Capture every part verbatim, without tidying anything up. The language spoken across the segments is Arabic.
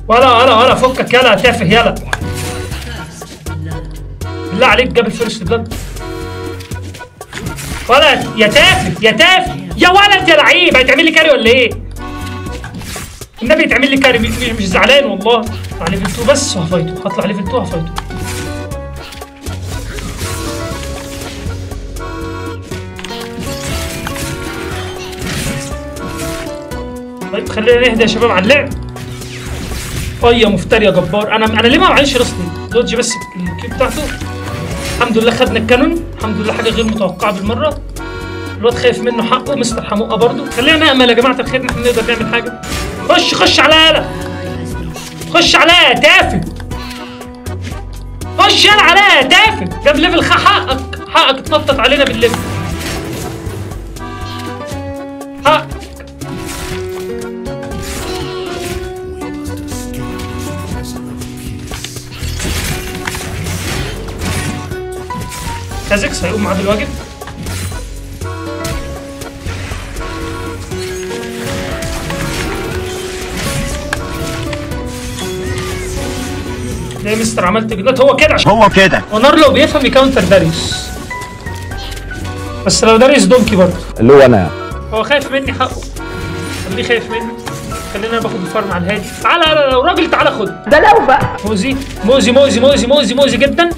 ولا ولا ولا فكك يلا تافه يلا. بالله عليك جاب الفيرست بلاد. ولا يا تافه يا تافه يا ولد يا لعيب، هتعمل لي كاري ولا ايه؟ النبي يتعمل لي كاري، مش, مش زعلان والله. هطلع ليفل اتنين بس وهفايته، هطلع ليفل اتنين وهفايته. طيب خلينا نهدى يا شباب على اللعب. اي يا مفتري يا جبار. انا انا ليه ما معيش راسلي دوج بس الكيو بتاعته. الحمد لله خدنا الكانون، الحمد لله حاجه غير متوقعه بالمره. الواد خايف منه حقه مستر حموقه برضه. خلينا نامل يا جماعه الخير ان احنا نقدر نعمل حاجه. خش خش عليا يالا، خش عليا يا تافه، خش يالا عليا يا تافه. جاب ليفل حقك حقك تنطط علينا بالليفل حقك. كازكس هيقوم معاه بالواجب. ليه يا مستر عملت جدات؟ هو كده عشان هو كده ونارلو بيفهم يكاونتر داريوس، بس لو داريوس دونكي برضه اللي هو انا. هو خايف مني حقه، خليه خايف مني. خلينا باخد الفارم على الهادي. تعالى لو راجل تعالى خد ده لو بقى موزي موزي موزي موزي موزي موزي جدا.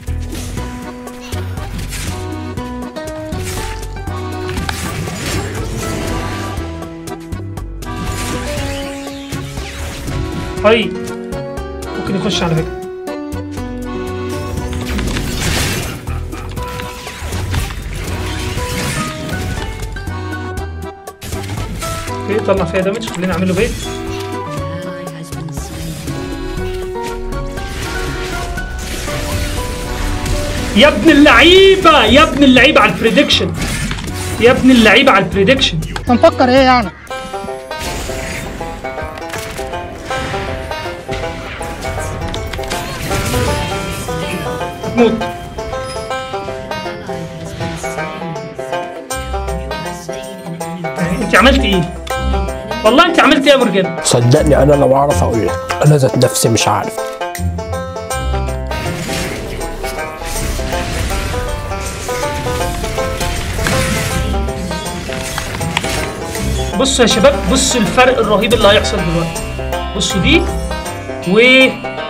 هاي ممكن يخش على فكرة. اوكي طلع فيها دامج، خلينا نعمل له بيت. يا ابن اللعيبة يا ابن اللعيبة على البريدكشن، يا ابن اللعيبة على البريدكشن. انت مفكر ايه يعني؟ موت. انت عملت ايه؟ والله انت عملت ايه يا مرجان؟ صدقني انا لو اعرف اقول لك، انا ذات نفسي مش عارف. بصوا يا شباب، بصوا الفرق الرهيب اللي هيحصل دلوقتي. بصوا دي ودي،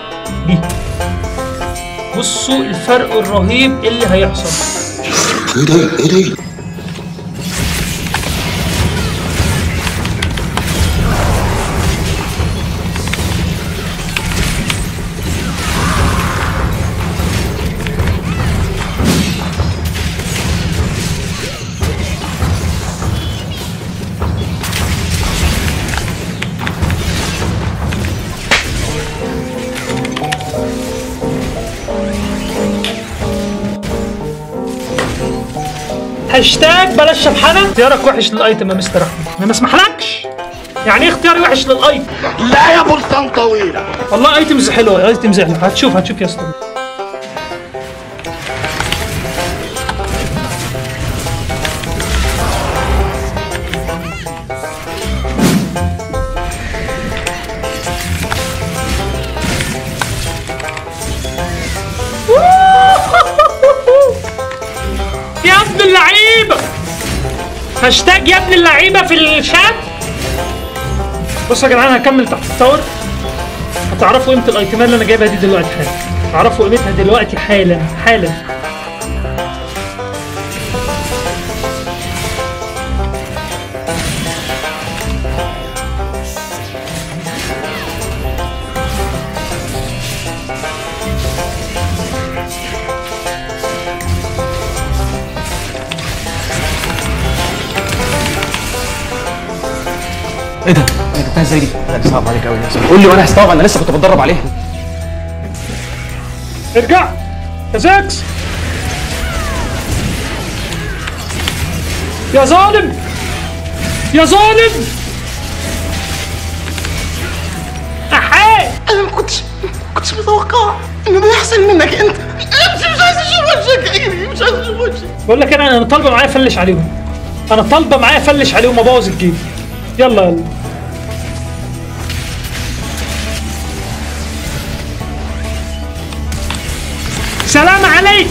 بصوا الفرق الرهيب اللي هيحصل. ايه ده ايه ده؟ هاشتاج بلاش شبحانه. اختيارك وحش للايتم يا مستر احمد، انا ما اسمحلكش. يعني ايه اختياري وحش للايتم؟ لا يا بلطان طويله. والله ايتمز حلوه، ايتمز حلوه. هتشوف هتشوف يا اسطى. يا ابن اللعيبه، هاشتاج يا ابن اللعيبه في الشات. بصوا يا جدعان هكمل تحت التاور، هتعرفوا قيمه الايتمات اللي انا جايبها دي دلوقتي حالا. تعرفوا قيمتها دلوقتي حالا حالا. ايه ده؟ انا جبتها ازاي دي؟ لا دي صعبه عليك قوي يا اسطى. قول لي وانا هستوعب، انا لسه كنت بتدرب عليها. ارجع يا زاكس يا ظالم يا ظالم. احيه انا ما كنتش ما كنتش متوقع ان ده يحصل منك انت. مش مش عايز اشوف وشك، اجري مش عايز اشوف وشك. بقول لك انا انا طالبه معايا افلش عليهم، انا طالبه معايا افلش عليهم وابوظ الجيم. يلا يلا سلام عليك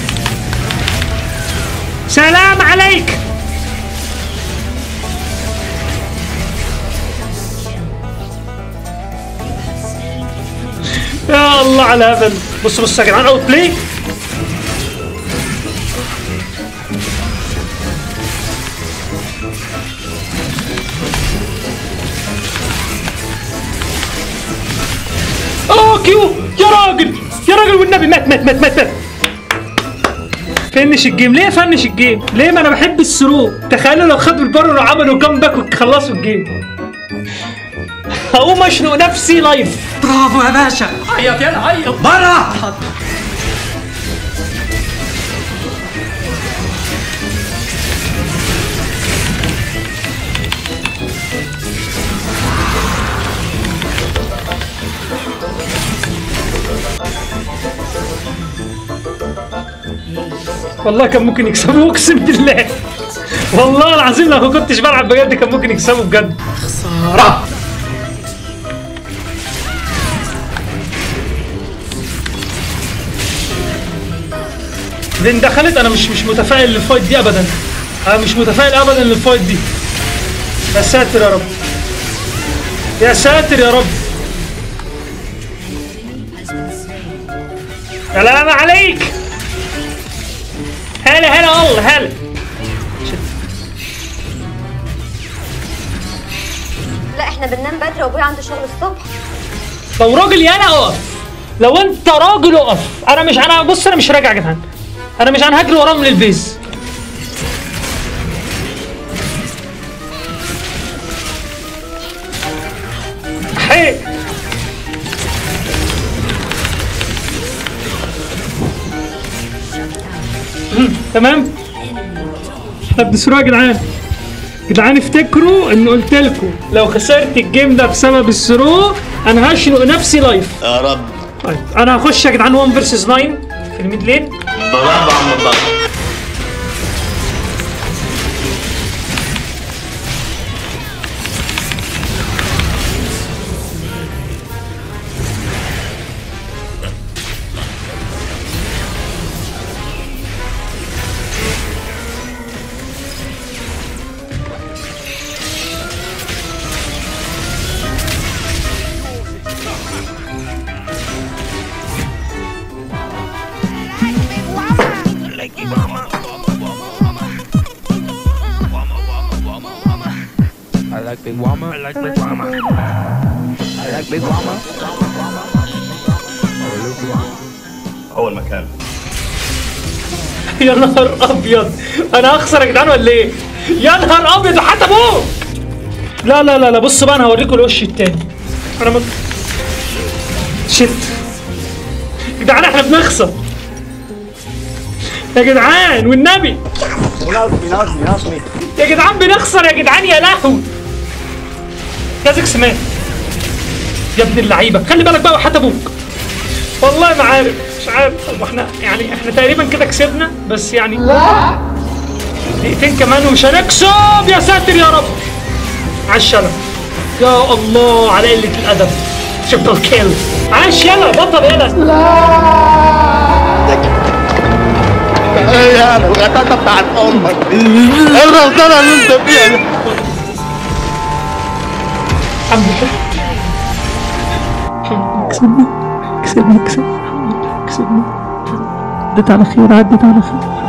سلام عليك. يا الله على الهبل. بص بص يا جدعان اوت بلاي. اوه كيو يا راجل يا راجل والنبي مات مات مات مات مات. فنش الجيم. ليه فنش الجيم؟ ليه؟ ما انا بحب الثرو. تخيلوا لو خدوا البر وعملوا كامباك وخلصوا الجيم. هقوم اشنق نفسي لايف. برافو يا باشا. عيط يلا عيط برا. والله كان ممكن يكسبوا اقسم بالله. والله العظيم لو ما كنتش بلعب بجد كان ممكن يكسبوا بجد. خسارة. لين دخلت انا مش مش متفائل للفايت دي ابدا. انا مش متفائل ابدا للفايت دي. يا ساتر يا رب يا ساتر يا رب. سلام عليك. هلا هلا والله هلا. لا احنا بننام بدري وابويا عنده شغل الصبح. لو راجل يالا اقف. لو انت راجل اقف. انا مش انا بص انا مش راجع يا جدعان. انا مش انا هجري وراهم من البيز. حي تمام. احنا بنسرق يا جدعان. جدعان افتكروا ان قلت لكم لو خسرت الجيم ده بسبب الثرو انا هشنق نفسي لايف. يا رب. طيب انا هخش يا جدعان واحد فيرسز تسعة في الميد لين. برافو يا عم الله. I like big mama. I like big mama. I like big mama. اول مكان. يا نهار ابيض. انا هخسر يا جدعان ولا ايه؟ يا نهار ابيض حتى ابوك. لا لا لا لا بص بقى انا هوريكم الوش التاني. انا مت... شت يا جدعان احنا بنخسر يا جدعان والنبي. بيناقصني بيناقصني يا جدعان بنخسر يا جدعان يا لهوي. كازكس مات يا ابن اللعيبه. خلي بالك بقى وحتى ابوك. والله ما عارف مش عارف. طب احنا يعني احنا تقريبا كده كسبنا بس يعني دقيقتين كمان ومش هنكسب. يا ساتر يا رب. عاش يلا. يا الله على قله الادب. تريبل كيل. عاش يلا بطل يلا. ايه يا الغداة بتاعت امك دي. ايه الغلطانة اللي انت فيها دي؟ الحمد لله. كسبنا كسبنا كسبنا الحمد لله كسبنا. عدت على خير عدت على خير.